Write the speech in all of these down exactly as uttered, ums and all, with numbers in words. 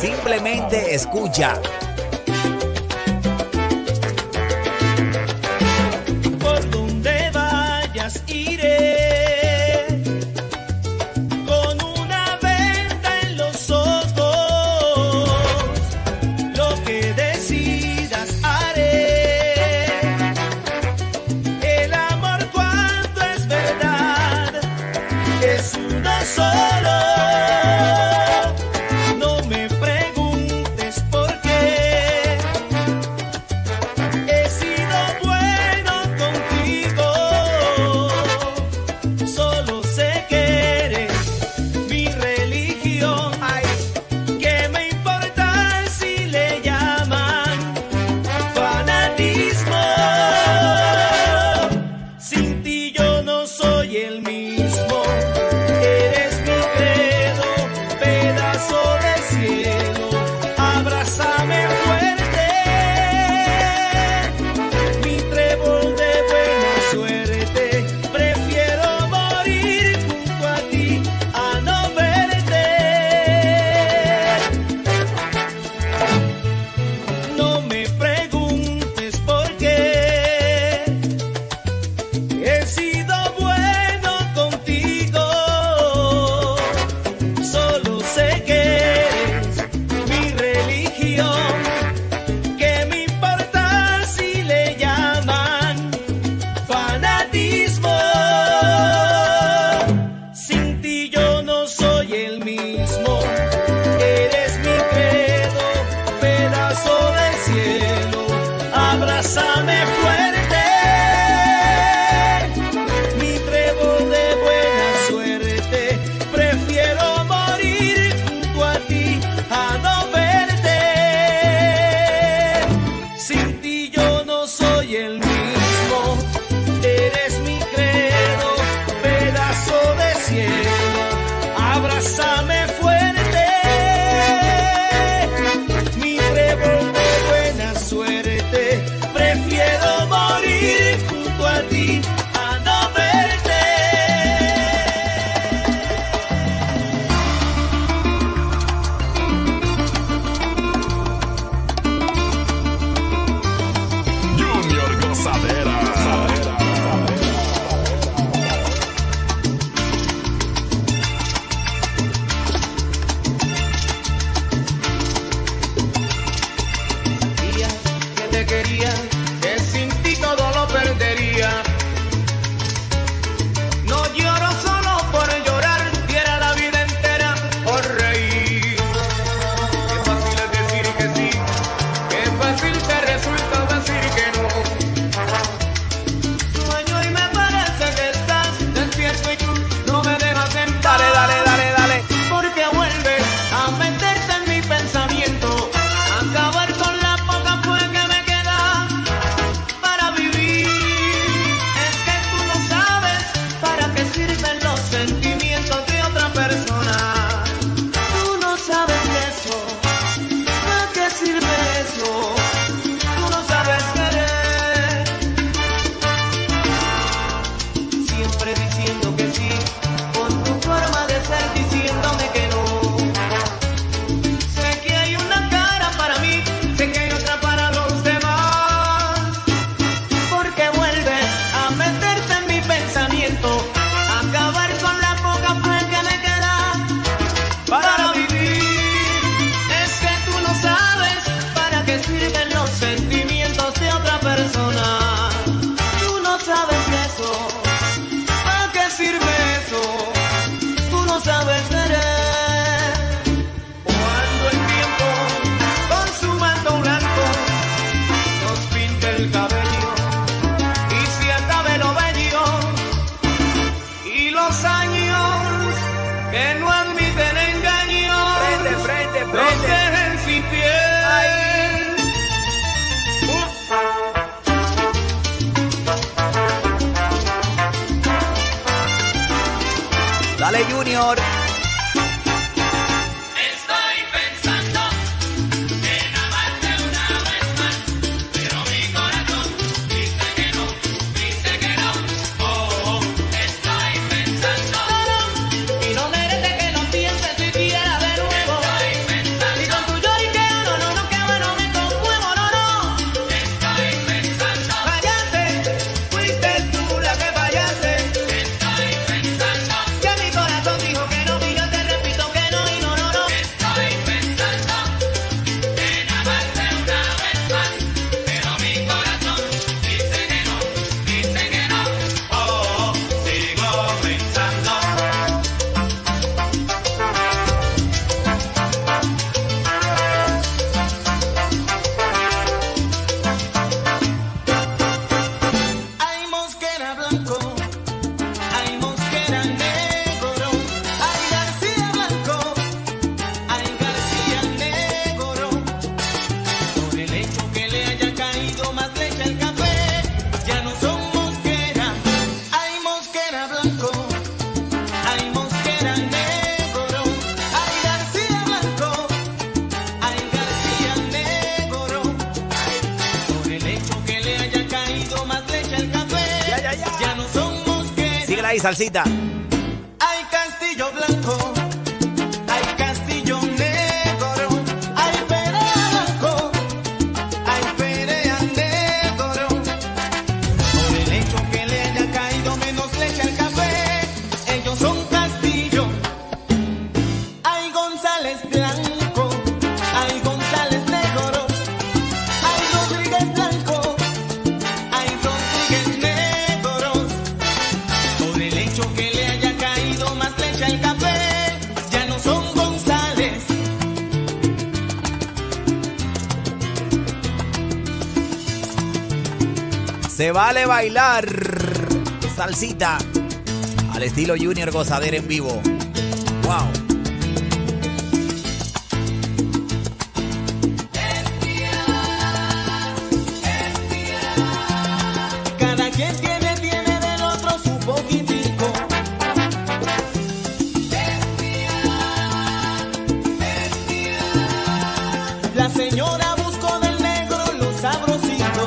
Simplemente escucha. Por donde vayas iré, con una venda en los ojos, lo que decidas haré. El amor cuando es verdad es uno solo. No me preguntes por qué. He sido bueno contigo. Solo sé que eres mi religión. Ay, ¿qué me importa si le llaman fanatismo? Sin ti yo no soy el mismo. Eres mi credo, pedazo de cielo. Abrázame fuerte, mi trébol de buena suerte. Prefiero morir junto a ti a no verte. No me preguntes por qué. He sido bueno contigo. Solo sé que eres mi religión. ¿Qué me importa si le llaman fanatismo? Sin ti yo no soy el mismo. Eres mi credo, pedazo de cielo. Abrázame fuerte, mi trébol de buena suerte. Prefiero morir junto a ti a no verte. Sin ti yo no soy el mismo. Eres mi credo, pedazo de cielo. Abrázame fuerte, mi trébol de buena suerte. Prefiero morir junto a ti a no verte. Junior Gozadera. Sabía que te quería, que sin ti todo lo perdería. No lloro solo por llorar, diera la vida entera por reír. Qué fácil es decir que sí, qué fácil te resulta decir que no. Sueño y me parece que estás despierto y tú no me dejas en paz. Dale, dale, dale, dale. Porque vuelves a meterte en mi pensamiento, a acabar con la poca fuerza que me queda para vivir. Es que tú no sabes para qué sirven los sentimientos de otra persona. Tú no sabes eso, para qué sirve eso. Tú no sabes querer. Siempre diciendo que sí, con tu forma de ser diciéndome que no. Sé que hay una cara para mí, sé que hay otra para los demás. Porque vuelves a meterte en mi pensamiento, a acabar con la poca fe que me queda para vivir. Es que tú no sabes para qué sirven los sentimientos de otra persona. Tú no sabes eso, ¿para qué sirve eso? Tú no sabes querer. Cuando el tiempo consumando un blanco nos pinte el cabello y se acabe lo bello y los años que no admiten engaño frente, frente, frente. Nos dejen sin piel. Dale, Junior. Estoy pensando en amarte una vez más, pero mi corazón dice que no, dice que no. Oh, oh, estoy pensando y no merece que lo pienses siquiera de nuevo. Estoy pensando y con tu ahí, salsita. Hay castillo blanco, hay castillo negro, hay pelea blanco, hay pelea negro. Por el hecho que le haya caído menos leche al café, ellos son castillo. Hay González blanco, hay González negro, hay Rodríguez blanco, hay Rodríguez negro. Por el hecho que le haya caído más leche al café, ya no son González. Se vale bailar salsita al estilo Junior Gozadera en vivo. Wow. Cada quien tiene, tiene del otro su poquitico. La señora buscó del negro lo sabrosito.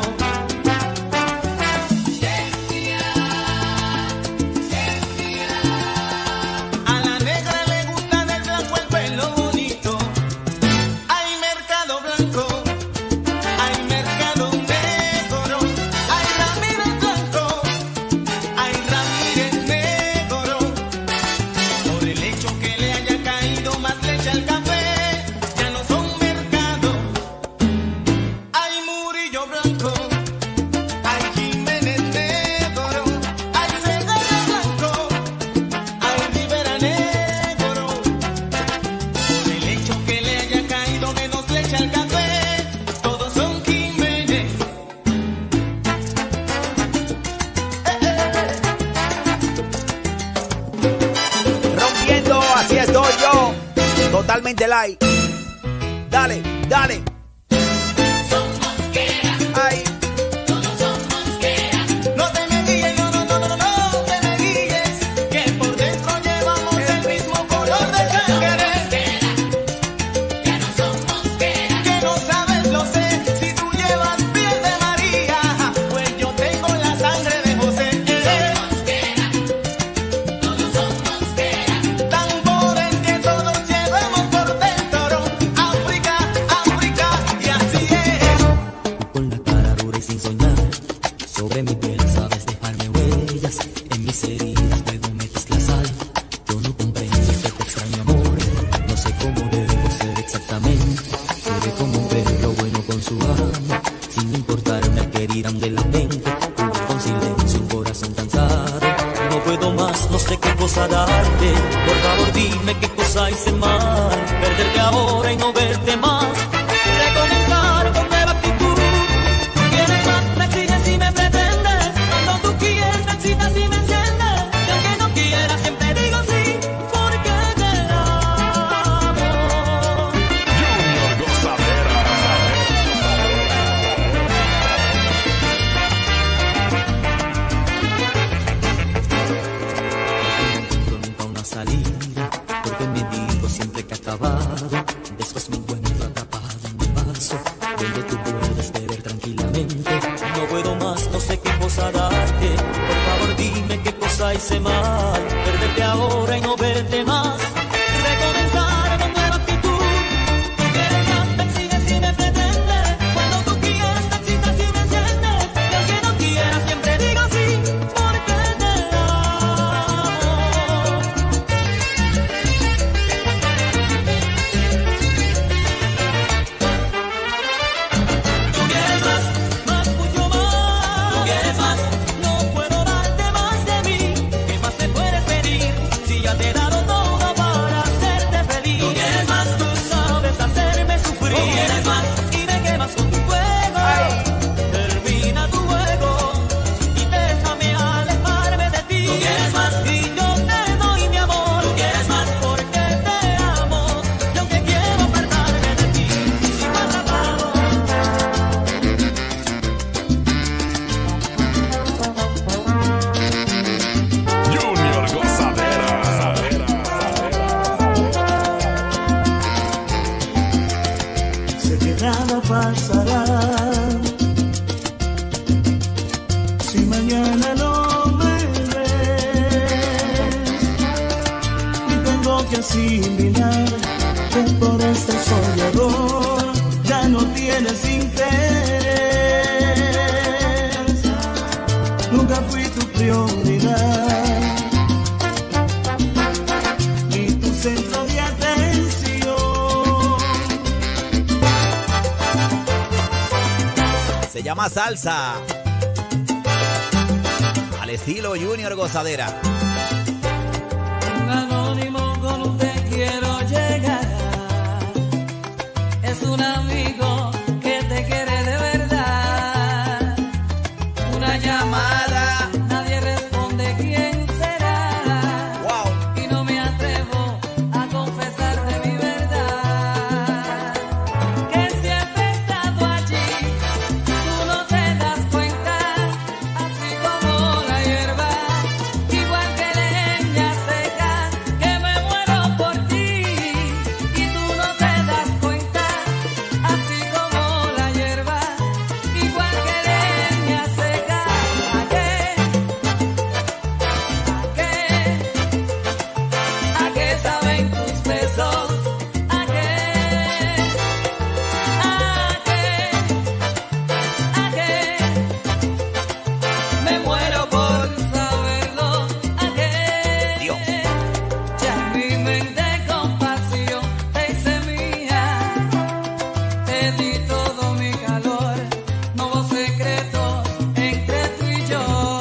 A la negra le gusta del blanco el pelo bonito. Hay mercado blanco, hay mercado negro, hay Ramírez blanco, hay Ramírez negro. Por el hecho que le haya caído más leche al café, ya no son mercado. Hay Murillo blanco, hay Jiménez negro, hay Segarra blanco, hay Rivera negro. Por el hecho que le haya caído menos leche al café, todos son Jiménez. Rompiendo, así estoy yo. Totalmente light. Dale, dale. Ay. No te me guíes, no, no, no, no, no te me guíes, que por dentro llevamos el mismo color de sangre. Que no sabes, lo sé, si tú llevas piel de María, pues yo tengo la sangre de José. Tambores que todos llevamos por dentro, África, África, y así es. Con la cara dura y sin soñar, sobre mi piel sabes dejarme huellas. En mis heridas luego metes la sal. Yo no comprendo este te extraño amor. No sé cómo debo ser exactamente. Seré como un perro bueno con su amo, sin importarme al que dirán de la mente. Jugar con silencio, un corazón cansado. No puedo más, no sé qué cosa darte. Por favor dime qué cosa hice mal. Perderte ahora y no verte más. Recomenzar con nueva actitud. Quieres más, me exiges y me pretendes. Cuando tú quieres, me excitas y me enciendes. Y aunque no quieras, siempre digo sí, porque te amo. Junior Gozadera. No encuentro nunca una salida, porque me digo siempre que ha acabado. Después me encuentro atrapado en un vaso donde tú puedes beber tranquilamente. No puedo más, no sé qué cosa darte. Por favor dime qué cosa hice mal. Perderte ahora y no verte más. Recomenzar con nueva actitud. Quieres más, me exiges y me pretendes. Cuando tú quieres, me excitas y me enciendes. Y aunque no quieras, siempre digo sí, porque te amo. Tú quieres más, más, mucho más. Tú quieres más, no puedo darte más de mí. ¿Qué más te puedo que asimilar que por este soñador ya no tienes interés. Nunca fui tu prioridad y tu centro de atención. Se llama salsa. Al estilo Junior Gozadera. Un anónimo con usted quiero llegar. Es un amigo que te quiere de verdad. Una llamada, nadie responde quién será. Wow. Y no me atrevo a confesarte mi verdad. Que siempre he estado allí, tú no te das cuenta. Así como la hierba, igual que leña seca, que me muero por ti. Y tú no te das cuenta. Así como la hierba, igual que leña seca. ¿A qué? ¿A qué? ¿A qué saben tus besos? ¿A qué? ¿A qué? ¿A qué? Me muero por saberlo. ¿A qué? Dios. Ya en mi mente con pasión te hice mía. Te di todo mi calor. No hubo secretos entre tú y yo.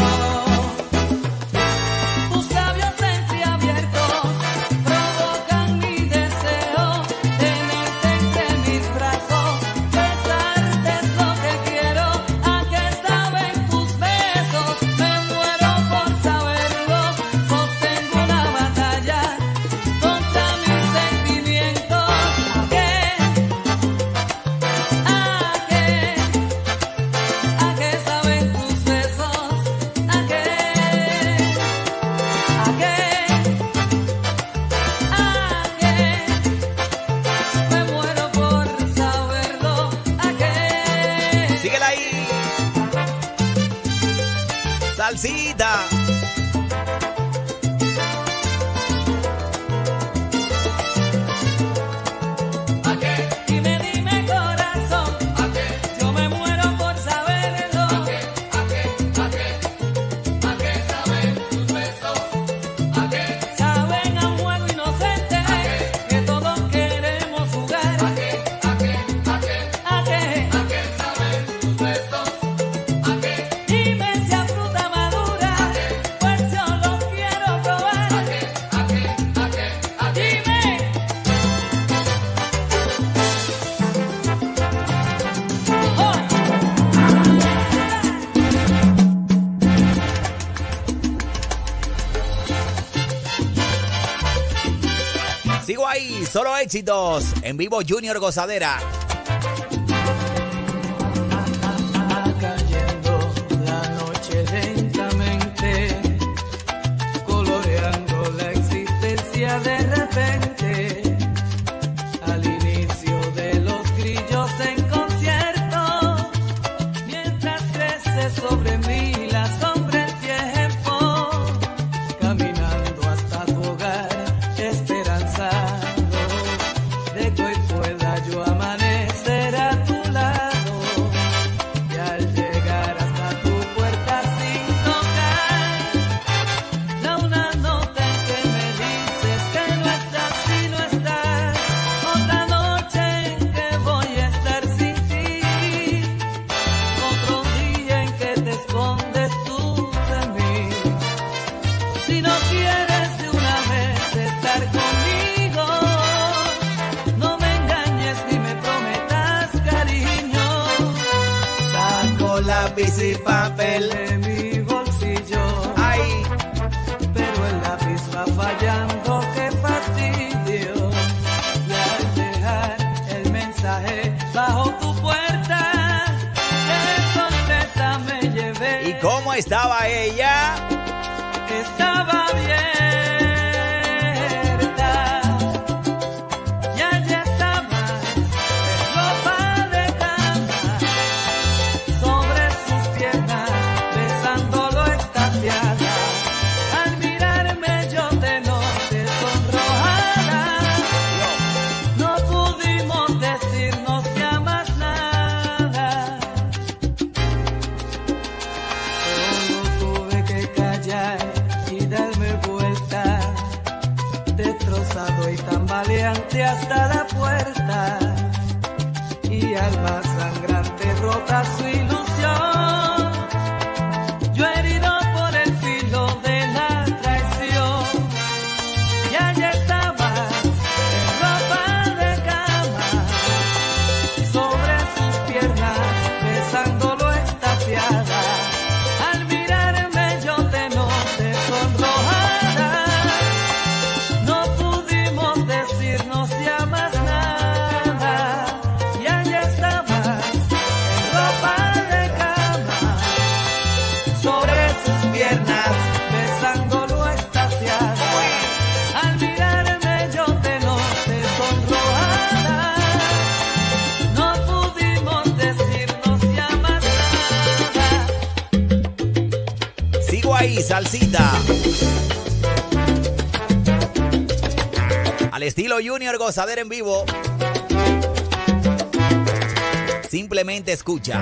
Tus labios entreabiertos provocan mi deseo. Tenerte entre mis brazos, besarte es lo que quiero. ¿A qué saben tus besos? Me muero por saberlo. Sostengo una batalla contra mis sentimientos. ¿A qué? ¿A qué? ¿A qué saben tus besos? ¿A qué? ¿A qué? ¿A qué? Me muero por saberlo. ¿A qué? Síguela ahí. Salsita. Dime, dime corazón, yo me muero por saberlo. ¿A qué? ¿A qué? ¿A qué? ¿A qué saben tus besos? ¿A qué? Saben a un juego inocente que todos queremos jugar. ¿A qué? ¿A qué? ¿A qué? ¿A qué? ¿A qué saben tus besos? ¿A qué? Dime si a fruta madura, pues yo lo quiero probar. ¿A qué? ¿A qué? ¿A qué? ¿A qué? Dime. Sigo ahí, solo éxitos. En vivo Junior Gozadera. Va cayendo la noche lentamente, coloreando la existencia de repente. Al inicio de los grillos en concierto, mientras crece sobre mí la sombra el tiempo, caminando hasta tu hogar, esperanzado de que hoy pueda yo amanecer a tu lado. Y al llegar hasta tu puerta sin tocar, da una nota en que me dices que no estás y no estás. Otra noche en que voy a estar sin ti. Otro día en que te escondes tú de mí. Si no quieres de una vez estar conmigo, no me engañes ni me prometas cariño. Saco lápiz y papel de mi bolsillo. Ay. Pero el lápiz va fallando, qué fastidio. Y al dejar el mensaje bajo tu puerta, qué sorpresa me llevé. ¿Y cómo estaba ella? Estaba abierta y allí estaba en ropa de cama, sobre sus piernas, besándolo extasiada. Al mirarme yo te noté sonrojar. maleante hasta la puerta y alma sangrante rota su ilusión. Yo herido por el filo de la traición y allá estabas en ropa de cama sobre sus piernas besándolo extasiada. Al mirarme yo te noté sonrojada. No pudimos decirnos ya más nada y allá estabas en ropa de cama sobre sus piernas besándolo extasiada. Al mirarme yo te noté sonrojada. No pudimos decirnos ya más nada. Sigo ahí, salsita. Al estilo Junior, gozadera en vivo. Simplemente escucha.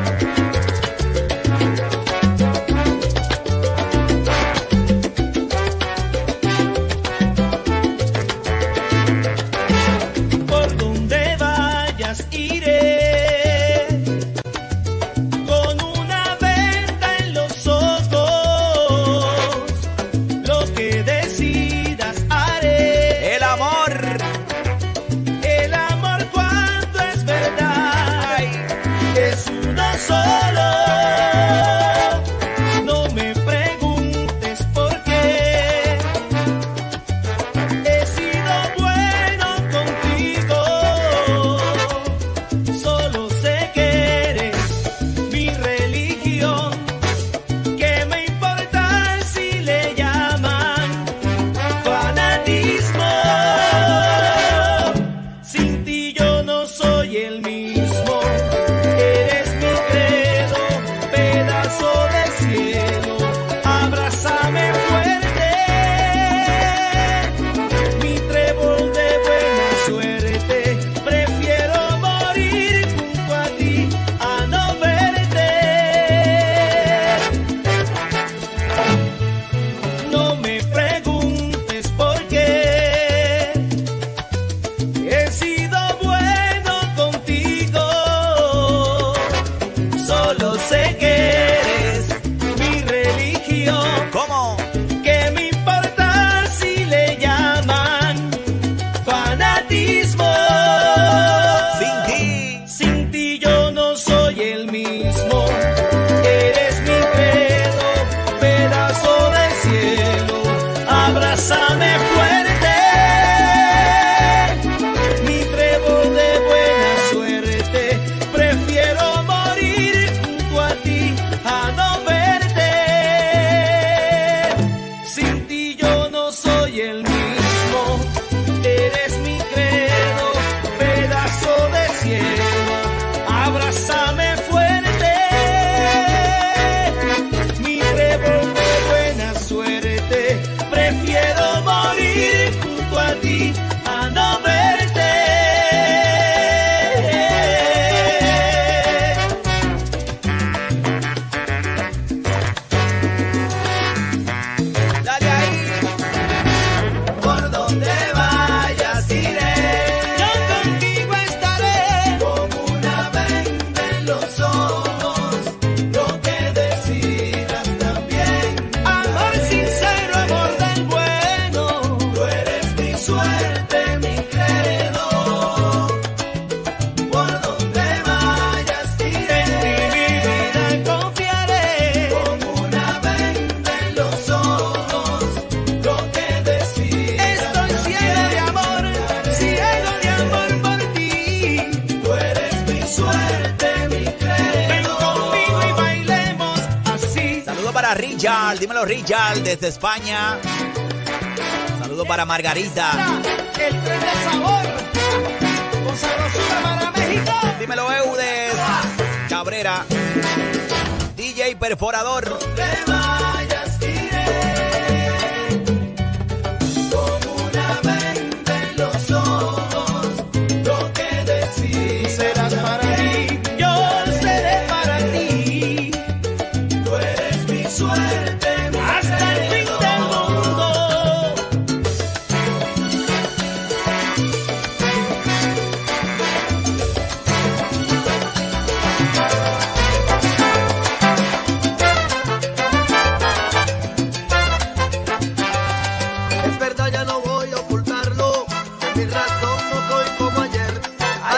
Por donde vayas iré, con una venda en los ojos, lo que decidas haré. El amor. El amor cuando es verdad es uno solo. No me preguntes por qué. He sido bueno contigo. Solo sé que eres mi religión. ¿Qué me importa si le llaman fanatismo? Sin ti yo no soy el mismo. Eres mi credo, pedazo de cielo. Abrázame fuerte, mi trébol de buena suerte. Prefiero morir junto a ti a no verte. No me preguntes por qué. He sido bueno contigo. Solo sé que eres mi religión. ¿Cómo? ¿Qué me importa si le llaman fanatismo? Sin ti. Sin ti yo no soy el mismo. Eres mi credo, pedazo de cielo. Abrázame fuerte, mi trébol de buena suerte. Prefiero morir junto a ti a no verte. Sin ti yo no soy el mismo. Eres mi credo, pedazo de cielo. Abrázame fuerte, mi trébol de buena suerte. Prefiero morir junto a ti a no verte. Dale ahí. Por donde vayas iré, yo contigo estaré, como una venda en los ojos, lo que decidas también. Amor sincero, amor del bueno, tú eres mi suerte, mi credo. Por donde vayas iré, en mi vida confiaré, como una venda en los ojos, lo que decidas. Estoy ciego de amor, ciego de amor por ti. Tú eres mi suerte, mi credo. Ven conmigo y bailemos así. Saludo para Richard. Dímelo, Richard, desde España. Saludo para Margarita. El tren del sabor, con sabrosura para México. Dímelo, Eudes Cabrera. D J Perforador. Donde vayas iré, con una venda en los ojos, lo que decidas. Serás para mí, yo seré para ti. Tú eres mi suerte, mi hasta el fin del mundo.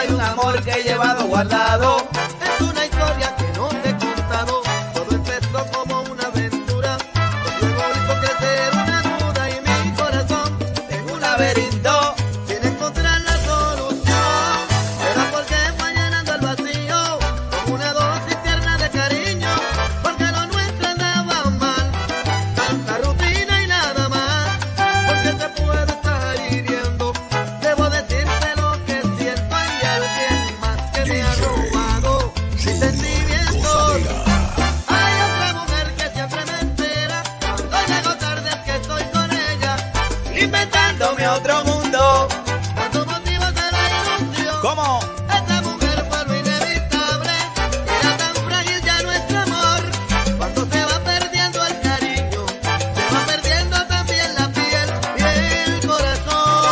hay un amor que he llevado guardado. Es una historia que no te he contado. Todo empezó como una aventura. Luego hizo crecer una duda y mi corazón en un laberinto sin encontrar la solución. Era porque fue llenando el vacío con una dosis tierna de cariño. Porque lo nuestro andaba mal, tanta rutina y nada más. Porque te puedo estar hiriendo. Debo decirte lo que siento y alguien más que me ha robado mis sentimientos. Hay otra mujer que siempre me espera. Cuando llego tarde es que estoy con ella, Inventándome otro mundo. dando motivos de la ilusión. ¿Cómo? Esta mujer fue lo inevitable. Era tan frágil ya nuestro amor. Cuando se va perdiendo el cariño, se va perdiendo también la piel y el corazón.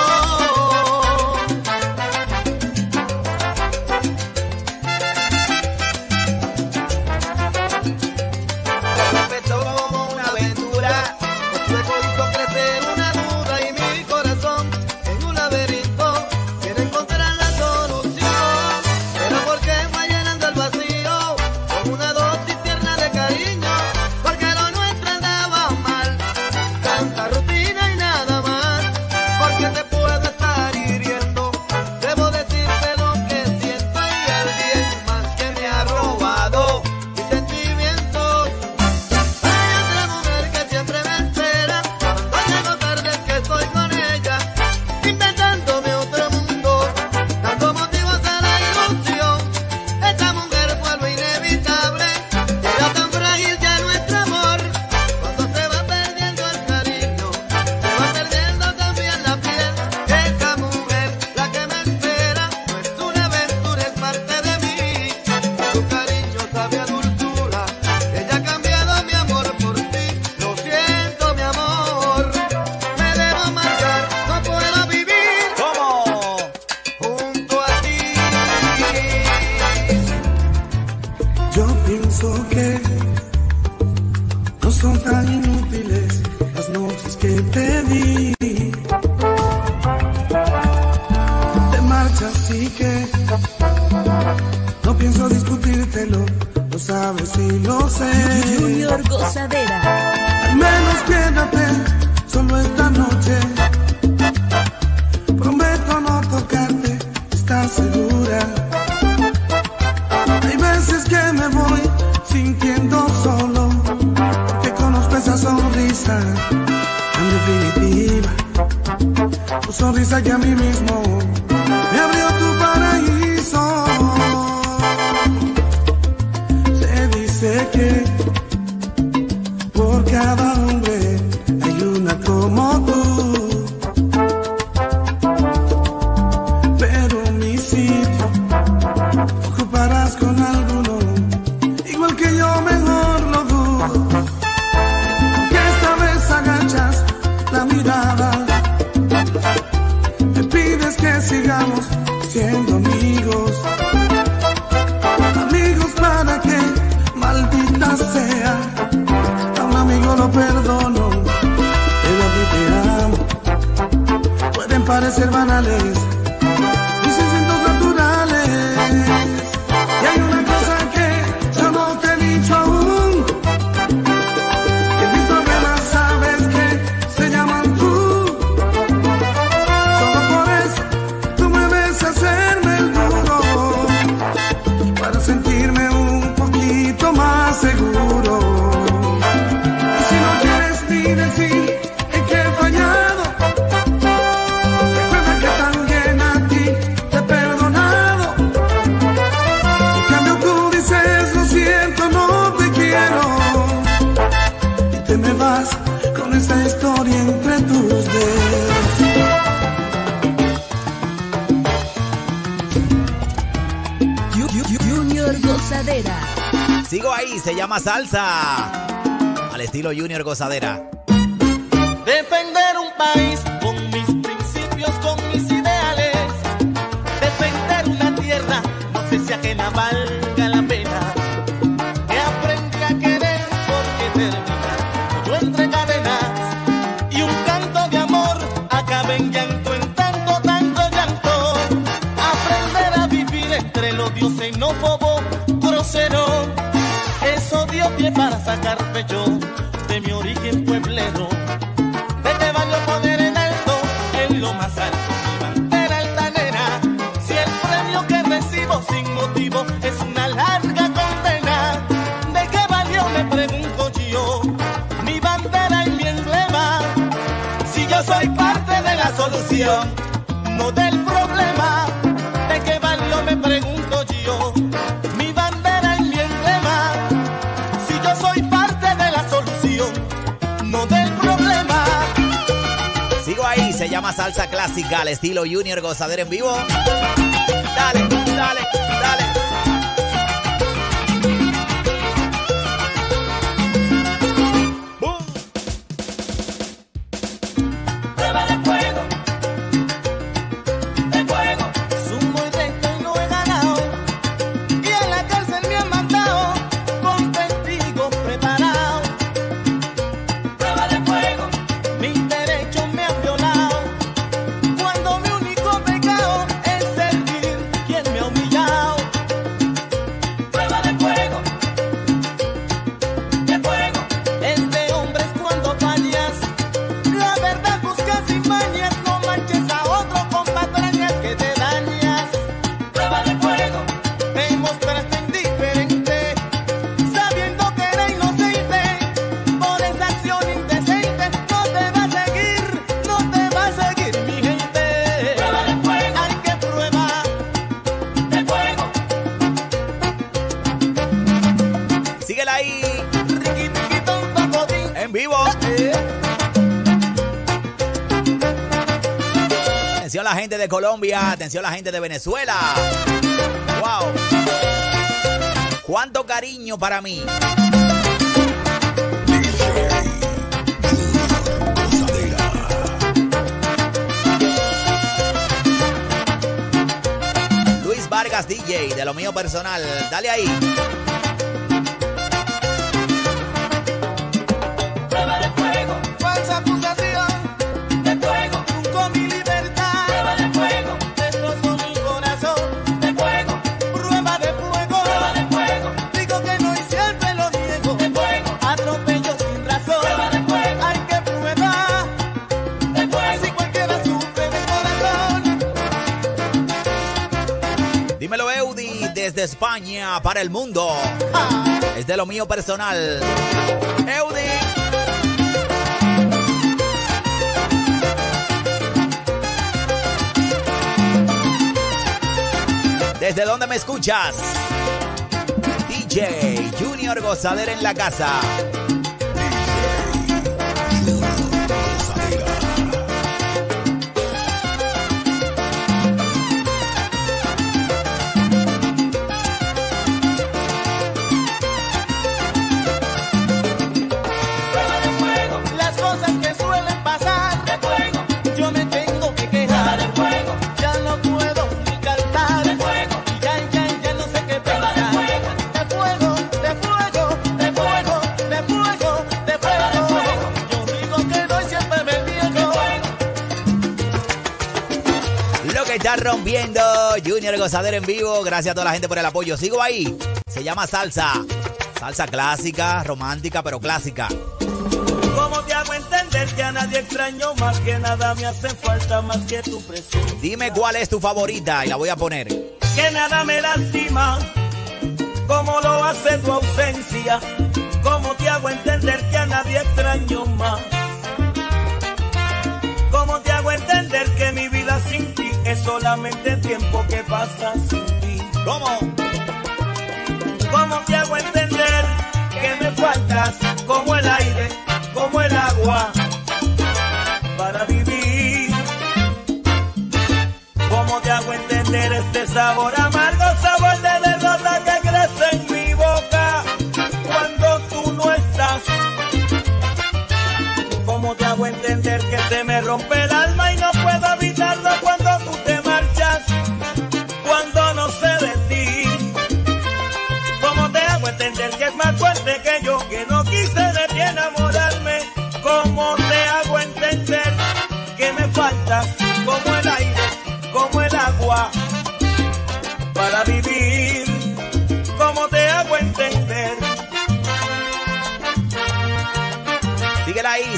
Empezó como una aventura. Luego hizo crecer una duda y mi corazón en un laberinto sin encontrar la solución. Pero porque fue llenando el vacío con una dosis tierna de cariño. Porque lo nuestro andaba mal, tanta rutina y nada más. Porque te puedo estar hiriendo. Debo decirte lo que siento y alguien más que me ha robado mis sentimientos. Hay otra mujer que siempre me espera. Cuando llego tarde es que estoy con ella, inventándome otro mundo, dando motivos a la ilusión. Esta mujer fue lo inevitable. Era tan frágil ya nuestro amor. Cuando se va perdiendo el cariño, se va perdiendo también la piel. Esta mujer, la que me espera, no es una aventura, es parte de mí. Su cariño sabe a dulzura. Ella ha cambiado mi amor por ti. Lo siento, mi amor. Me debo marchar, no puedo vivir ¿Cómo? junto a ti. Yo pienso que no son tan inútiles las noches que te di. Te marchas y que no pienso discutírtelo, lo sabes y lo sé. Junior Gozadera. Al menos quédate solo esta noche. Prometo no tocarte, ¿estás segura? Hay veces que me voy sintiendo solo, porque conozco esa sonrisa tan definitiva. Tu sonrisa que a mí mismo me abrió tu paraíso. Se dice que por cada hombre hay una como tú, pero mi sitio ocuparás con alguno, igual que yo, mejor lo dudo. Que esta vez agachas la mirada, me pides que sigamos siendo amigos. Amigos para que, maldita sea, a un amigo lo perdono, pero a ti te amo. Pueden parecer banales mis instintos naturales. Y hay una cosa que yo no te he dicho aún, que mis problemas sabes que se llaman tú. Solo por eso tú me ves hacerme el duro, para sentirme un poquito más seguro. Y si no quieres ni decir en qué he fallado, recuerda que también a ti te he perdonado. En cambio tú dices lo siento, no te quiero, y te me vas con esta historia entre tus dedos. Ju- Ju- Junior Gozadera. Sigo ahí, se llama salsa. Al estilo Junior Gozadera. Defender un país con mis principios, con mis ideales. Defender una tierra, no sé si ajena valga la pena. Que aprendí a querer porque termina yo entre cadenas. Y un canto de amor acaba en llanto, en tanto, tanto llanto. Aprender a vivir xenófobo, grosero. Eso dio pie para sacar pecho de mi origen pueblero. ¿De qué valió poner en alto, en lo más alto, mi bandera altanera? Si el premio que recibo sin motivo es una larga condena. ¿De qué valió, me pregunto yo, mi bandera y mi emblema? Si yo soy parte de la solución, no del problema. ¿De qué valió, me pregunto yo, mi bandera y mi emblema? Si yo soy parte de la solución, no del problema. Sigo ahí, se llama salsa clásica al estilo Junior Gozadera en vivo. Dale, dale, dale. Prueba de fuego, de fuego. Sumo y recto y no he ganado, y en la cárcel me han mandado con testigos preparados. Prueba de fuego, mis derechos me han violado, cuando mi único pecado es servir quien me ha humillado. Prueba de fuego, de fuego. Este hombre es cuando fallas, la verdad busca sin mañas, no manches a otro con patrañas que te dañas. Prueba de fuego, te mostraste indiferente, sabiendo que era inocente, por esa acción indecente. No te va a seguir, no te va a seguir mi gente. Prueba de fuego, hay que prueba de fuego. Síguela ahí, Riquitiquito, un tocodín. en vivo. Atención la gente de Colombia, atención la gente de Venezuela. Wow. Cuánto cariño para mí. Luis Vargas D J, de lo mío personal. Dale ahí. Prueba de fuego, falsa acusación. De fuego, con mi libertad. Prueba de fuego, destrozó mi corazón. De fuego, prueba de fuego. Prueba de fuego, digo que no y siempre lo niego. De fuego, atropello sin razón. Prueba de fuego, hay que prueba. De fuego, si cualquiera sufre de corazón. Dímelo, Eudi, desde España para el mundo. Ah, Es de lo mío personal. Eudi. ¿Desde dónde me escuchas? D J Junior Gozadera en la casa. prueba de fuego, las cosas que suelen pasar. De fuego, yo me tengo que quejar. De fuego, ya no puedo ni cantar. De fuego, ya, ya, ya no sé qué pensar. De fuego, de fuego, de fuego, de fuego, de fuego. Yo digo que no y siempre me niego. Lo que está rompiendo Junior Gozadera en vivo. Gracias a toda la gente por el apoyo. Sigo ahí. Se llama salsa. Salsa clásica, romántica, pero clásica. ¿Cómo te hago entender que a nadie extraño más que nada me hace falta más que tu presencia? Dime cuál es tu favorita y la voy a poner. Que nada me lastima como lo hace tu ausencia. ¿Cómo te hago entender que a nadie extraño más? ¿Cómo te hago entender que mi vida sin ti es solamente tiempo que pasa sin ti? ¿Cómo? ¿Cómo te hago entender que me faltas como el aire, como el agua para vivir? ¿Cómo te hago entender este sabor amargo, sabor de derrota que crece en mi boca cuando tú no estás? ¿Cómo te hago entender que se me rompe el alma y no puedo evitarlo cuando tú te marchas, cuando no sé de ti? ¿Cómo te hago entender que es más fuerte que yo, que no quise de ti enamorarme? ¿Cómo te hago entender que me faltas como el aire, como el agua para vivir?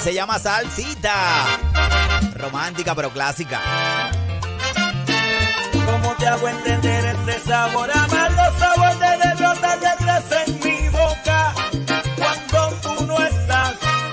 se llama Salsita. Romántica pero clásica. ¿Cómo te hago entender este sabor amargo, sabor de derrota que crece en mi boca cuando tú no estás?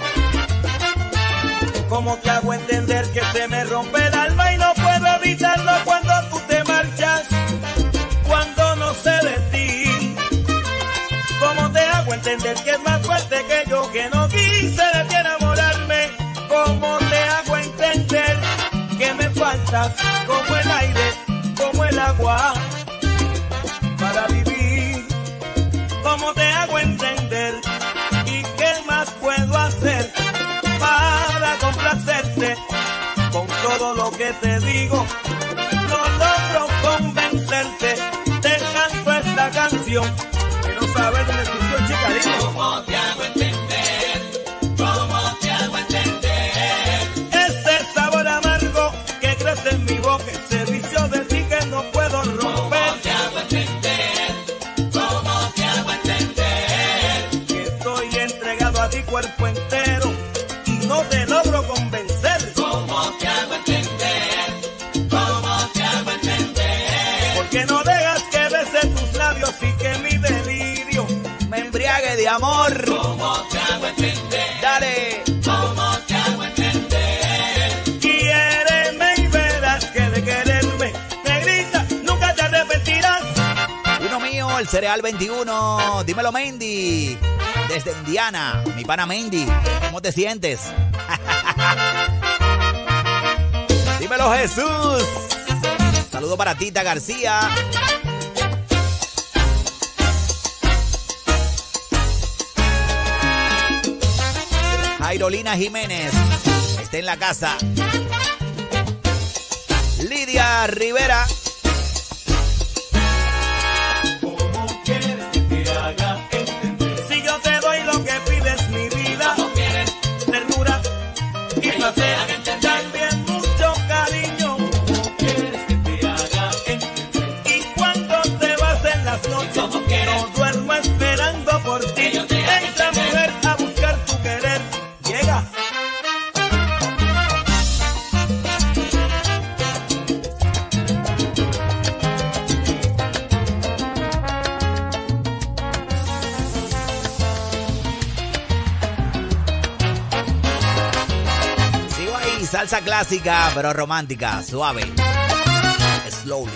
¿Cómo te hago entender que se me rompe el alma y no puedo evitarlo cuando tú te marchas, cuando no sé de ti? ¿Cómo te hago entender que es más fuerte que yo, que no quise de ti enamorarme? ¿Cómo te hago entender que me faltas como el aire, como el agua para vivir? ¿Cómo te hago entender? ¿Y qué más puedo hacer para complacerte con todo lo que te digo? No logro convencerte, te canto esta canción que no sabes de la descripción, chica. ¿Cómo te hago entender? ¿Cómo te hago entender? Este sabor amargo que crece en mi boca, ese vicio de ti que no puedo romper. ¿Cómo te hago entender? ¿Cómo te hago entender? Que estoy entregado a ti cuerpo entero y no te logro convencer. ¿Cómo te hago entender? ¿Cómo te hago entender? Porque no dejas que bese tus labios y que mi delirio me embriague de amor. ¿Cómo te hago entender? Dale. ¿Cómo te hago entender? Quiéreme y verás que de quererme, negrita, nunca te arrepentirás. Uno mío, el Cereal veintiuno. Dímelo, Mendy. Desde Indiana, mi pana Mendy. ¿Cómo te sientes? Dímelo, Jesús. Saludo para Tita García. Jairolina Jiménez está en la casa. Lidia Rivera. ¿Cómo quieres que te haga entender? Si yo te doy lo que pides, mi vida. ¿Cómo quieres? Ternura y placer. También mucho cariño. ¿Cómo quieres que te haga entender? Y cuando te vas en las noches, no duermo esperando por ti. Entra, mujer, a buscar tu querer. Llega. Sigo ahí, salsa clásica, pero romántica, suave. Slowly.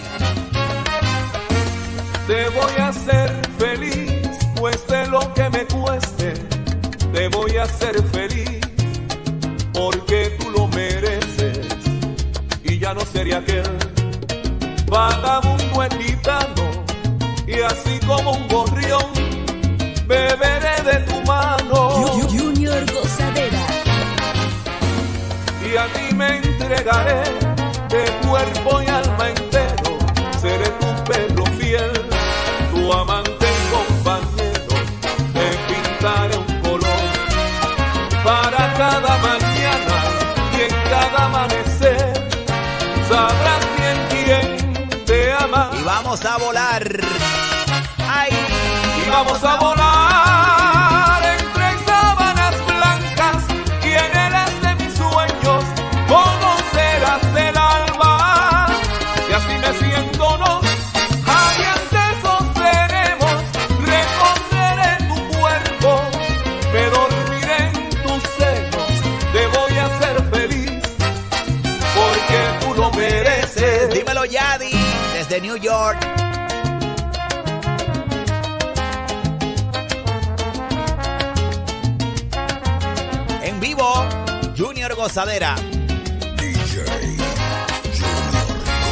Te voy a hacer feliz, cueste lo que me cueste. Te voy a hacer feliz, porque tú lo mereces. Y ya no sería aquel vagabundo gitano, y así como un gorrión beberé de tu mano. Junior Gozadera. Y a ti me entregaré de cuerpo y alma entero. Seré tu perro fiel, tu amante y compañero. Te pintaré un color para cada mañana y en cada amanecer sabrás bien quién te ama. Y vamos a volar. ¡Ay! Y vamos a volar entre sábanas blancas y en eras de mis sueños conocerás el alma. Y así meciéndonos aliantes sostenemos, recorreré tu cuerpo, me dormiré en tus senos. Te voy a hacer feliz porque tú lo mereces. Dímelo, Yadi, desde New York. En vivo, Junior Gozadera. D J Junior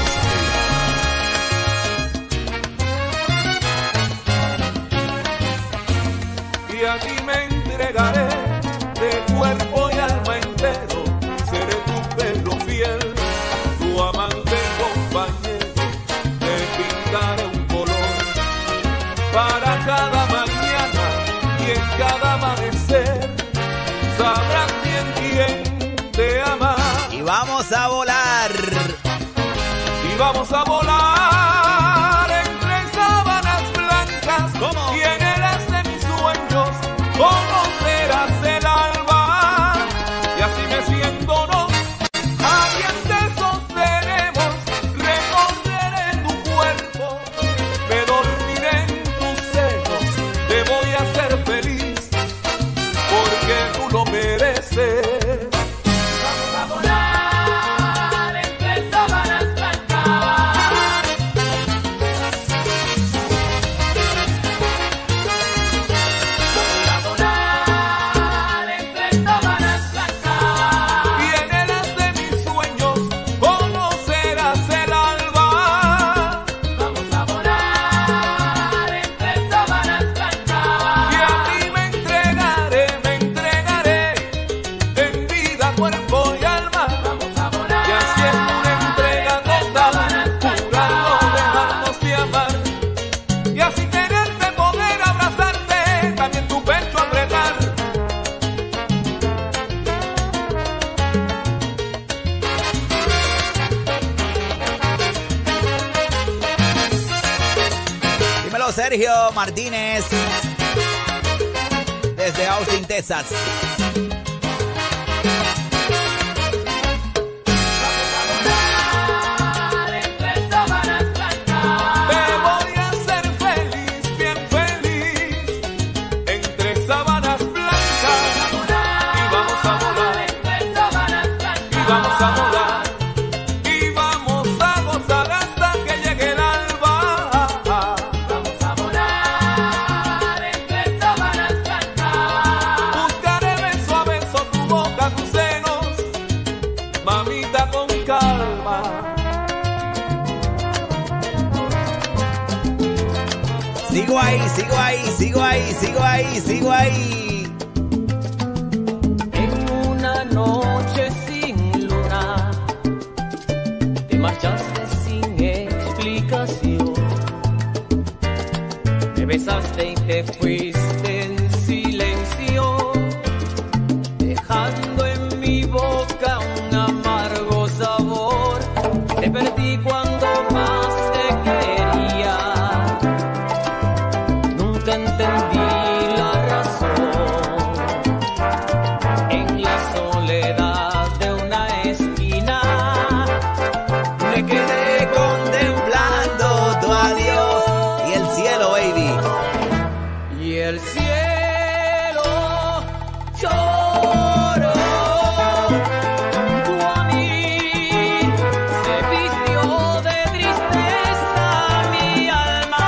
Y a ti me entregaré de cuerpo y alma entero. Seré tu perro fiel, tu amante y compañero. Te pintaré un color para cada mañana y en cada amanecer sabrás bien quién te ama. Y vamos a volar. Y vamos a volar entre sábanas blancas. ¿Cómo? Y en eras de mis sueños conocerás el alma. Y Dímelo, Sergio Martínez. Desde Austin, Texas. Sigo ahí, sigo ahí, sigo ahí, sigo ahí, sigo ahí. En una noche sin luna, te marchaste sin explicación. Me besaste y te fuiste en silencio, dejando en mi boca un amargo sabor. Te perdí cuando más te quería. Entendí la razón. En la soledad de una esquina me quedé contemplando tu adiós. Y el cielo, baby. Y el cielo lloró junto a mí. Se vistió de tristeza mi alma.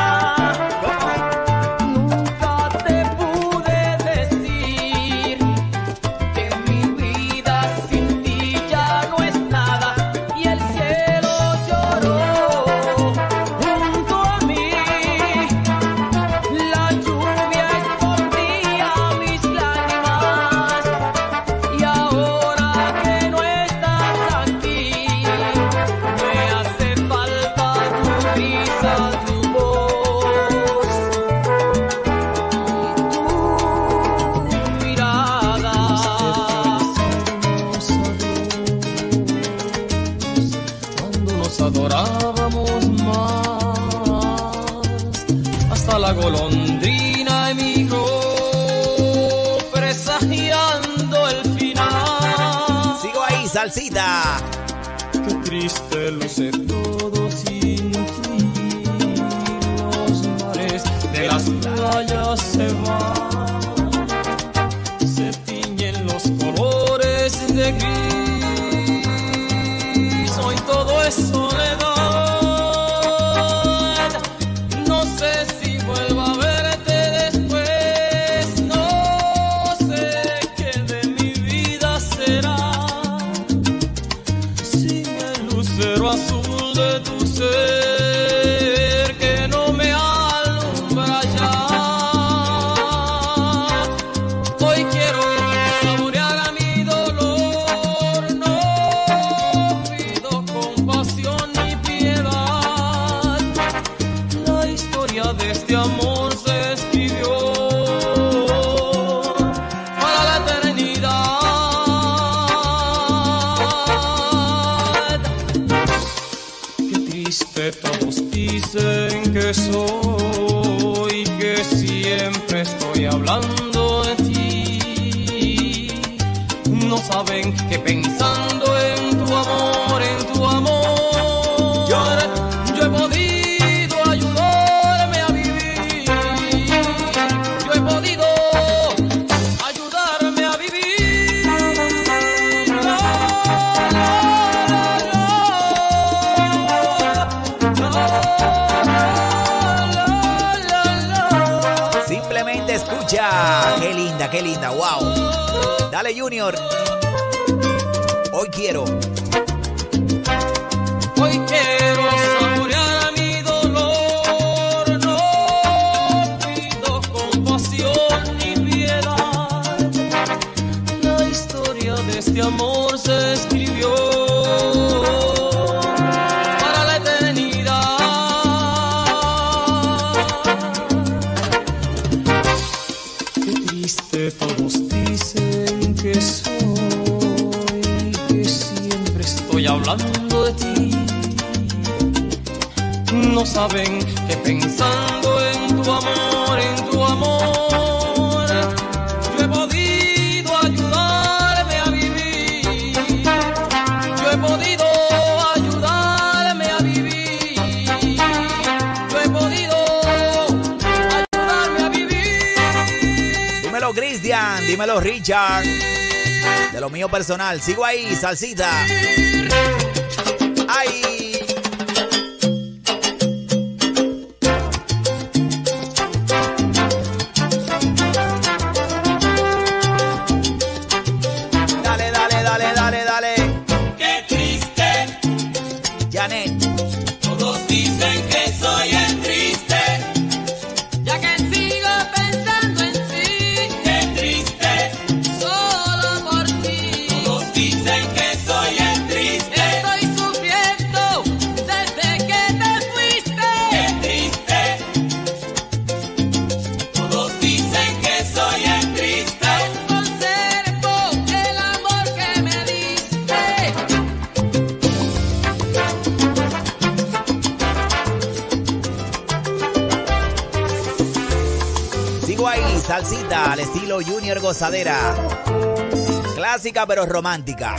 Adorábamos más, hasta la golondrina emigró, presagiando el final. Sigo ahí, salsita. Qué triste luce todo sin ti. Los mares de las playas se van, se tiñen los colores de gris. Hoy todo es soledad. No sé si vuelvo a verte después. No sé qué de mi vida será sin el lucero azul de tu ser que no me alumbra ya. Hoy quiero saborear a mi dolor. No pido compasión ni piedad. La historia de este amor se escribió para la eternidad. Qué triste, todos dicen que soy, que siempre estoy hablando de ti. No saben que pensando en tu amor, en tu amor, yo, yo he podido ayudarme a vivir. Yo he podido ayudarme a vivir. La, la, la, la, la, la. Simplemente escucha. Qué linda, qué linda. Wow. Dale, Junior. Hoy quiero. Hoy quiero saborear a mi dolor. No pido compasión ni piedad. La historia de este amor se escribió para la eternidad. Qué triste, todos dicen que soy, que siempre estoy hablando de ti. No saben que pensando en tu amor, en tu amor, yo he podido ayudarme a vivir. Yo he podido ayudarme a vivir. Yo he podido ayudarme a vivir. Dímelo, Cristian. Dímelo, Richard. De lo mío personal. Sigo ahí, salsita. Ay. Dale, dale, dale, dale, dale. Qué triste, Janet. todos dicen que soy el triste, ya que sigo pensando en ti. Qué triste, solo por ti. Todos dicen que soy el triste, estoy sufriendo desde que te fuiste. Qué triste, todos dicen que soy el triste, aún conservo el amor que me diste. Sigo ahí, salsita al estilo Junior Gozadera. Clásica pero romántica.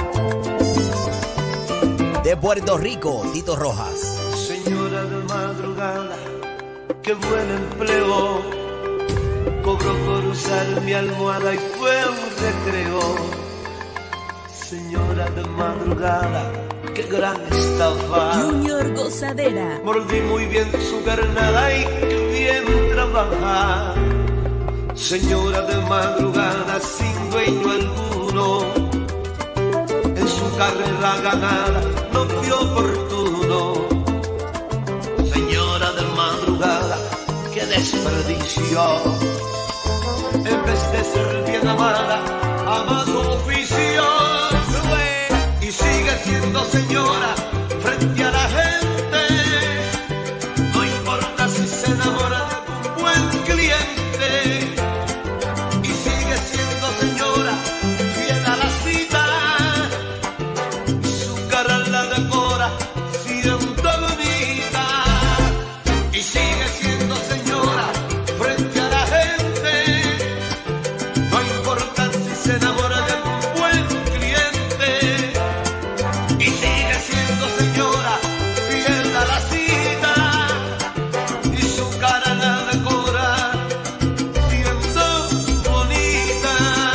De Puerto Rico, Tito Rojas. Señora de madrugada, qué buen empleo. Cobró por usar mi almohada y fue un recreo. Señora de madrugada, qué gran estafa. Junior Gozadera. Mordí muy bien su carnada y qué bien trabaja. Señora de madrugada sin dueño alguno, en su carrera ganada no dio oportuno. Señora de madrugada, qué desperdicio. En vez de ser bien amada, ama su oficio. Y sigue siendo señora frente a la gente. No importa si se enamora de un buen cliente. Y sigue siendo señora fiel a la cita. Su cara la decora siendo bonita. Y sigue siendo señora frente a la gente. No importa si se enamora de un buen cliente. Y sigue siendo señora fiel a la cita. Y su cara la decora siendo bonita.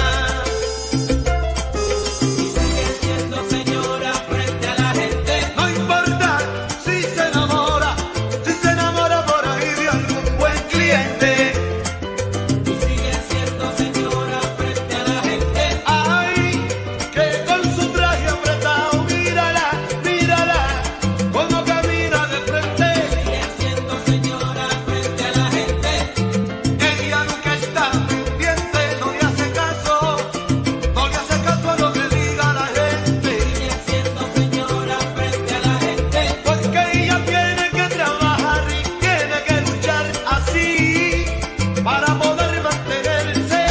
Y sigue siendo señora frente a la gente. No importa si se enamora, si se enamora por ahí de algún buen cliente. Y sigue siendo señora frente a la gente. Ay, que con su traje apretado, mírala, mírala, como camina de frente. Sigue siendo señora frente a la gente. Ella nunca está pendiente, no le hace caso, no le hace caso a lo que diga la gente. Sigue siendo señora frente a la gente. Porque ella tiene que trabajar y tiene que luchar así para poder mantenerse.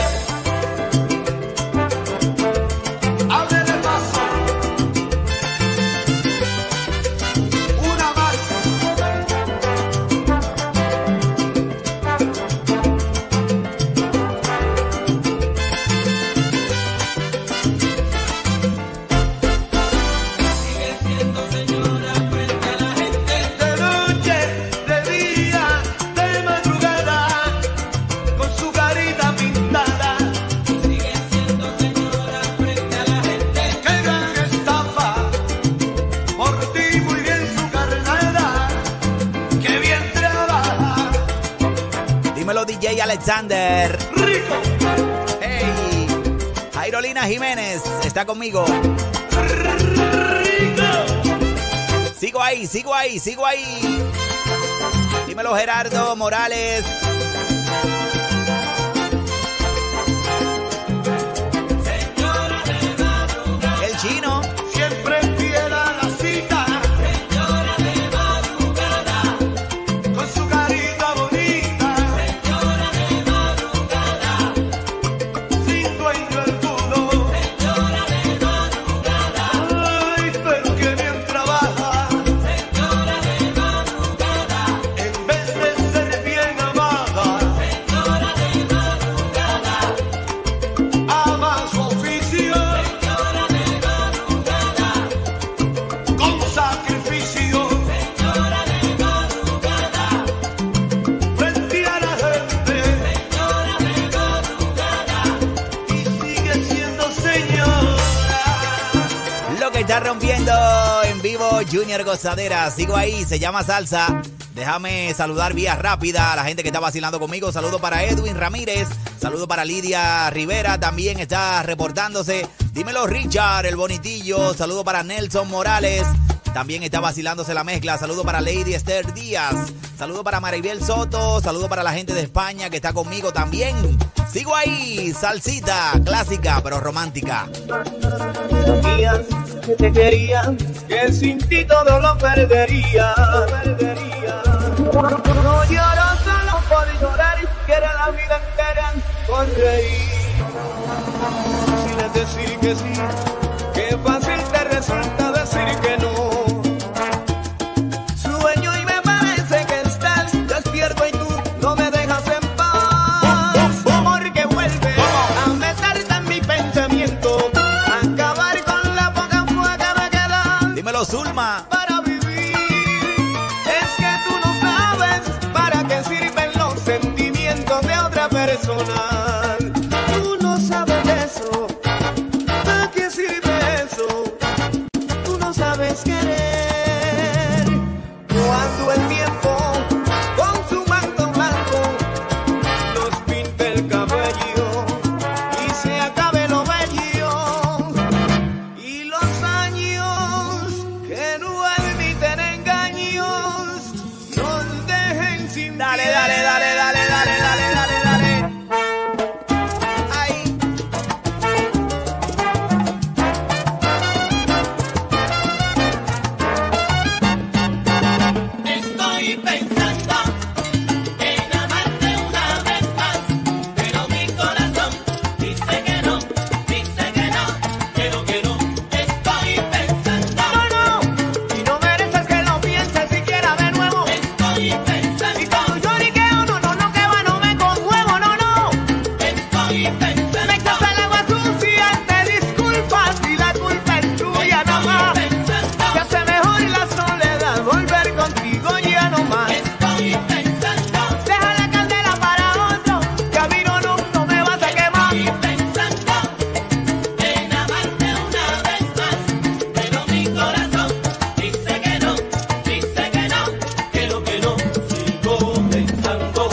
Ábrele paso. Una más. Sigue siendo señora frente a la gente. De noche, de día, de madrugada, con su carita pintada. Sigue siendo señora frente a la gente. ¡Qué gran estafa! Mordí muy bien su carnada, ¡qué bien trabaja! Dímelo, D J Alexander. ¡Rico! Hey. Jairolina Jiménez está conmigo. ¡Rico! Sigo ahí, sigo ahí, sigo ahí. Dímelo, Gerardo Morales. Señora de madrugada. El chino. Siempre fiel a la cita, Señora de madrugada. con su carita bonita, Señora de madrugada. sin dueño alguno. Señora de madrugada. Ay, pero qué bien trabaja. Señora de madrugada. En vez de ser bien amada, está rompiendo en vivo Junior Gozadera. Sigo ahí, se llama Salsa. Déjame saludar vía rápida a la gente que está vacilando conmigo. Saludo para Edwin Ramírez. Saludo para Lidia Rivera. También está reportándose. Dímelo Richard, el bonitillo. Saludo para Nelson Morales. También está vacilándose la mezcla. Saludo para Lady Esther Díaz. Saludo para Maribel Soto. Saludo para la gente de España que está conmigo también. Sigo ahí, salsita, clásica pero romántica. Mía, que te quería, que sin ti todo lo perdería. perdería. No lloro solo por llorar, quiero la vida entera con reír. Si les decir que sí, qué fácil te resulta decir que no. Sueño y me parece que estás despierto y tú no me dejas en paz. Porque vuelve a meterte en mi pensamiento, a acabar con la poca fuerza que me queda. Dímelo Zulma. Para vivir, es que tú no sabes para qué sirven los sentimientos de otra persona. Tú no sabes eso, ¿para qué sirve eso? Tú no sabes querer. Cuando el tiempo con su manto blanco nos pinta el cabello y se acabe lo bello y los años que no admiten engaños nos dejen sin Dale, dale, dale, dale, dale, dale, dale, dale. Ay. Estoy pensando en amarte una vez más, pero mi corazón dice que no, dice que no, quiero que no. Estoy pensando, no, no, y no mereces que lo pienses siquiera de nuevo. Estoy pensando, y cuando lloriqueo, no, no, no, que va, no me conmuevo, no, no. Estoy pensando, me casa el agua sucia, te disculpas y la culpa es tuya, no más. Que hace mejor la soledad, volver contigo ya no más. Estoy pensando, deja la candela para otro, que a mí no, no, no me vas a quemar. Estoy pensando en amarte una vez más, pero mi corazón dice que no, dice que no, quiero que no, sigo pensando.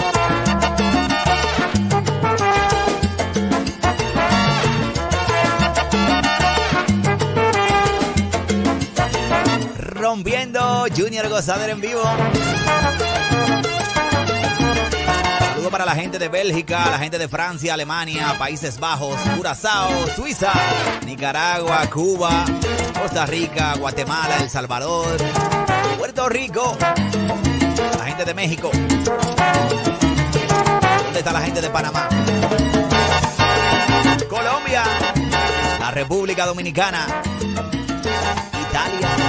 Rompiendo Junior Gozadera en vivo. Saludo para la gente de Bélgica, la gente de Francia, Alemania, Países Bajos, Curazao, Suiza, Nicaragua, Cuba, Costa Rica, Guatemala, El Salvador, Puerto Rico, la gente de México. ¿Dónde está la gente de Panamá? Colombia, la República Dominicana, Italia.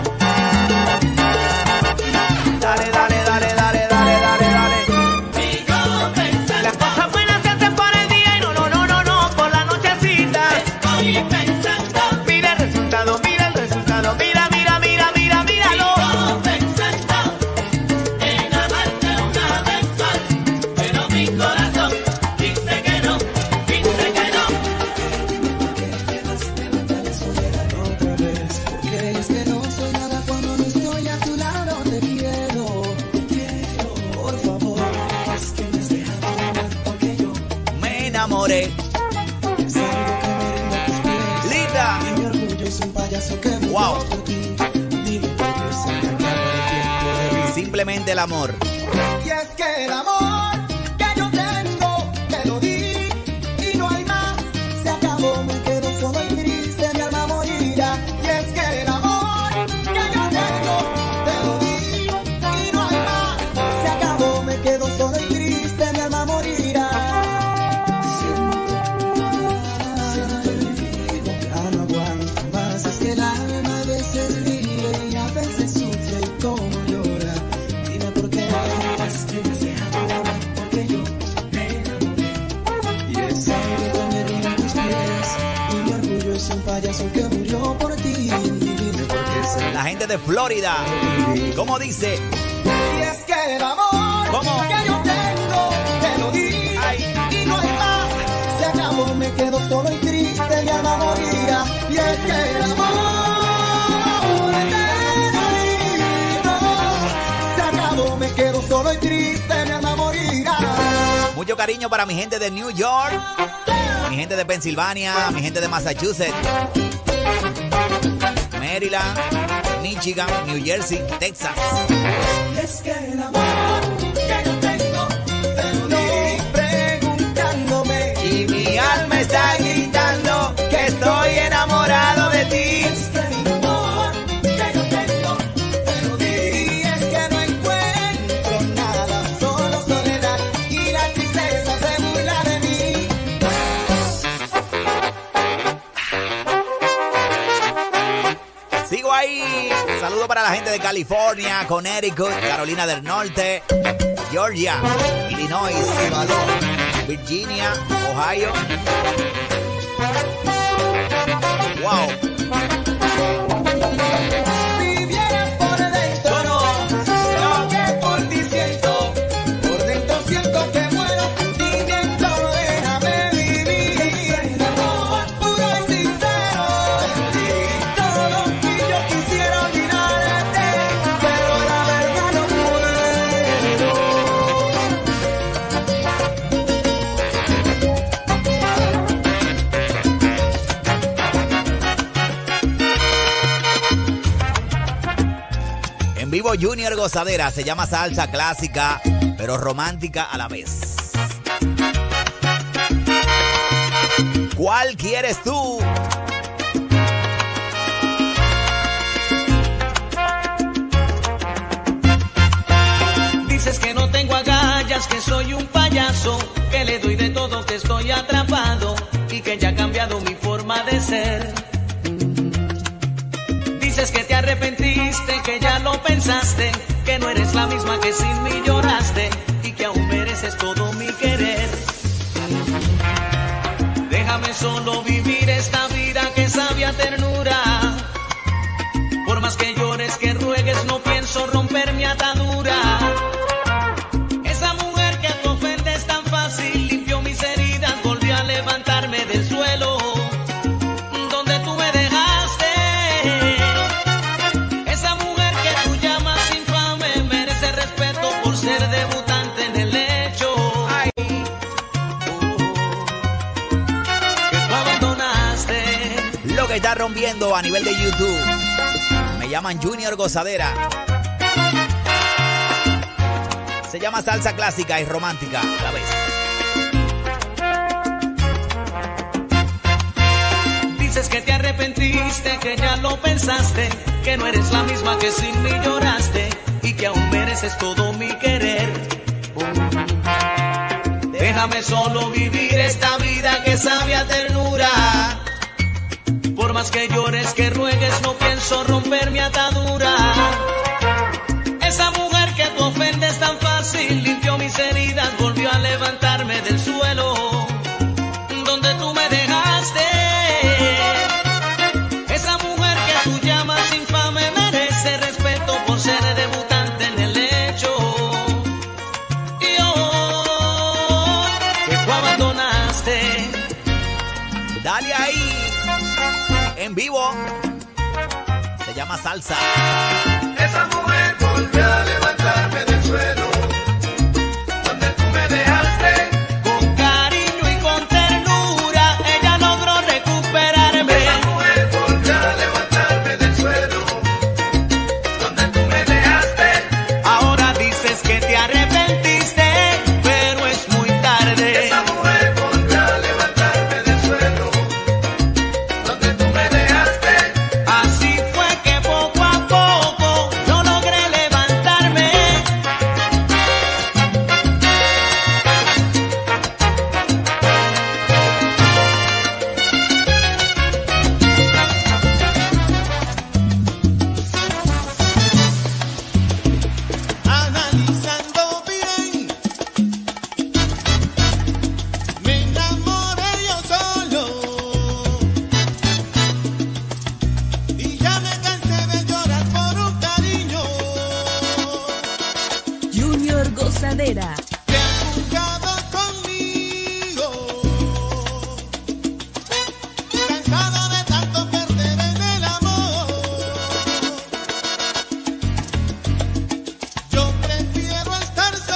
Dale, dale, dale, dale, dale, dale, dale. Sigo pensando, las cosas buenas se hacen por el día y no, no, no, no, no, por la nochecita. Estoy pensando, mira el resultado, mira el resultado, mira, mira, mira, mira, míralo. Sigo pensando en amarte una vez más, pero mi corazón dice que no, dice que no. Otra vez, porque es que no soy nada cuando no estoy a tu lado. Te quiero, te quiero, por favor. Es que me has dejado de amar porque yo Me enamoré. es algo que me rinde a tus pies. Linda. Y mi orgullo es un payaso que murió Wow. por ti. Dime por qué se me acaba el tiempo de vivir. Simplemente el amor. Y es que el amor que yo tengo te lo di y no hay más. Se acabó, me quedo solo y triste, mi alma morirá. Y es que el amor que yo tengo te lo di y no hay más. Se acabó, me quedo solo y triste, mi alma morirá. Siento el vivo, ya no aguanto más. Es que el alma a veces vive y a veces sufre y como llora. Dime por qué es que me has dejado de amar porque yo me enamoré. Y es algo que me rinde a tus pies. Y mi orgullo es un payaso que murió por ti. Dime por qué se La gente de Florida. ¿Cómo dice? Y es que el amor ¿Cómo? que yo tengo te lo di y no hay más. Se acabó, me quedo solo y triste, mi alma morirá. Y es que el amor estoy triste, mi alma morirá. Mucho cariño para mi gente de New York, mi gente de Pensilvania, mi gente de Massachusetts, Maryland, Michigan, New Jersey, Texas. Es que el amor que yo tengo te lo di preguntándome Y mi alma está gritando que estoy enamorado de ti. Es que el amor que yo tengo te lo di. Y es que no encuentro nada, solo soledad y la tristeza se burla de mí. Sigo ahí. Saludo para la gente de California, Connecticut, Carolina del Norte, Georgia, Illinois, Virginia, Ohio. Wow. Si vieras por dentro, lo que por ti siento, por dentro siento que muero, sentimiento, déjame vivir. El amor puro y sincero, todo y yo quisiera olvidarte, pero la verdad no puedo. En vivo Junior Gozadera, se llama salsa clásica, pero romántica a la vez. ¿Cuál quieres tú? Dices que no tengo agallas, que soy un payaso, que le doy de todo, que estoy atrapado y que ya ha cambiado mi forma de ser. Dices que te arrepentiste, que ya lo pensaste, que no eres la misma que sin mí lloraste y que aún mereces todo mi querer. Déjame solo vivir esta vida que sabe a ternura. Por más que llores, que ruegues, no pienso romper mi atadura. Esa mujer que te ofende es tan fácil, limpió mis heridas, volvió a levantarme del suelo donde tú me dejaste. Esa mujer que tú llamas infame merece respeto por ser debutante en el hecho. Ay, oh, que tú abandonaste. Lo que está rompiendo a nivel de YouTube. Me llaman Junior Gozadera. Se llama salsa clásica y romántica a la vez. Dices que te arrepentiste, que ya lo pensaste, que no eres la misma que sin mí lloraste y que aún mereces todo mi querer. Déjame solo vivir esta vida que sabe a ternura. Por más que llores, que ruegues, no pienso romper mi atadura. Esa mujer que tú ofendes tan fácil, limpió mis heridas, volvió a levantarme del suelo donde tú me dejaste. Esa mujer que tú llamas infame merece respeto por ser debutante en el hecho. Y hoy que tú abandonaste. Dale ahí. En vivo. Se llama salsa. Esa mujer volvió a levantarme del suelo donde tú me dejaste. Con cariño y con ternura, ella logró recuperarme. Esa mujer volvió a levantarme del suelo donde tú me dejaste. Ahora dices que te arrepentiste, pero es muy tarde. Esa mujer volvió a levantarme del suelo donde tú me dejaste. Así fue que poco a poco yo logré levantarme. Analizando bien, me enamoré yo solo y ya me cansé de llorar por un cariño Junior Gozadera. que ha jugado conmigo. Cansado de tanto perder en el amor, yo prefiero estar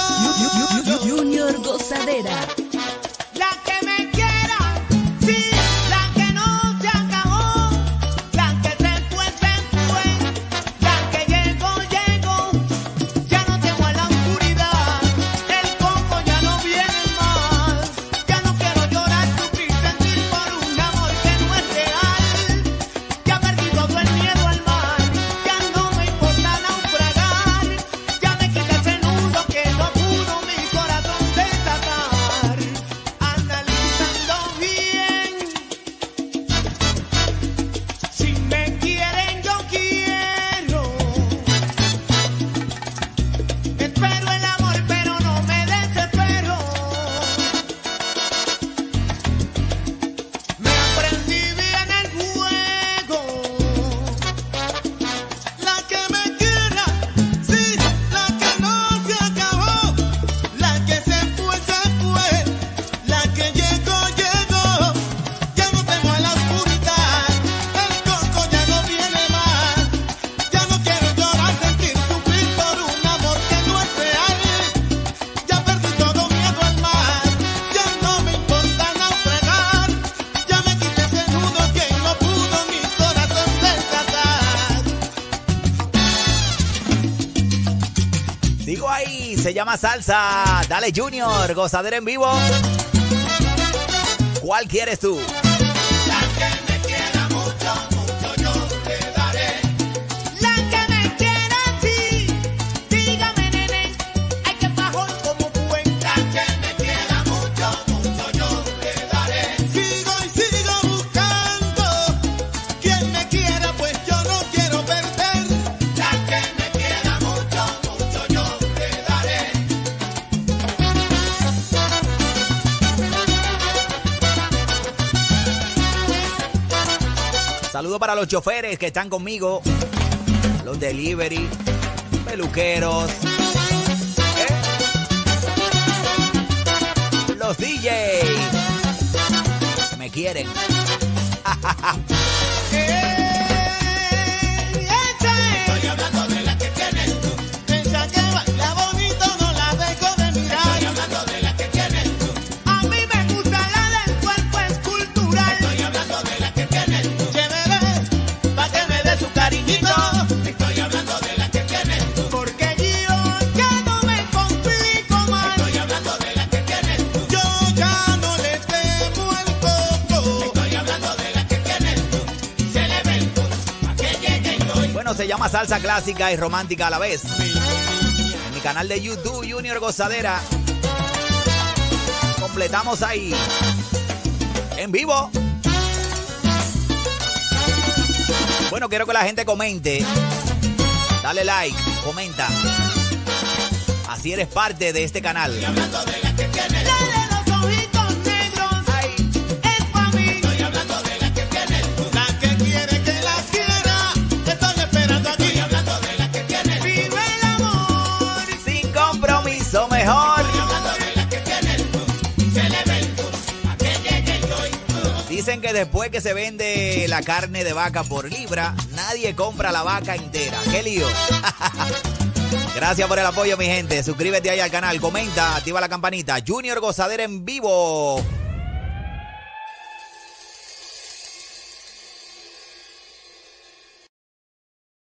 Se llama Salsa. Dale, Junior. Gozadera en vivo. ¿Cuál quieres tú? La que me quiera mucho, mucho yo le daré. La que me quiera así, dígame nene, hay que bajo como buen. La que me quiera mucho, mucho yo le daré. Sigo y sigo buscando, quien me quiera pues yo no quiero perder. La que me quiera mucho, mucho yo le daré. Saludos para los choferes que están conmigo, los delivery, peluqueros, ¿eh? Los D Js que me quieren. Estoy hablando de la que tienes tú. Esa que baila bonito no la dejo de mirar. Estoy hablando de la que tienes tú. A mí me gusta la del cuerpo escultural. Estoy hablando de la que tienes tú. Chévere, pa' que me dé su cariñito. Estoy hablando de la que tienes tú. Porque yo ya no me complico más. Estoy hablando de la que tienes tú. Yo ya no le temo el coco. Estoy hablando de la que tienes tú. Se le ve el coco, pa' que llegue y doy. Bueno, se llama Salsa Clásica y Romántica a la vez. En mi canal de YouTube, Junior Gozadera. Completamos ahí. En vivo. Bueno, quiero que la gente comente. Dale like, comenta. Así eres parte de este canal. Hablando de la que tienes. La de los ojitos negros. Ay, es pa' mí. Estoy hablando de la que tienes tú. La que quiere que la quiera. Estoy esperando aquí. Estoy hablando de la que tienes tú. Vive el amor. Sin compromiso mejor. Estoy hablando de la que tienes tú. Se le ve el tour. Pa' que llegue y doy. Dicen que después que se vende la carne de vaca por libra, nadie compra la vaca entera. ¡Qué lío! Gracias por el apoyo, mi gente. Suscríbete ahí al canal, comenta, activa la campanita. Junior Gozadera en vivo.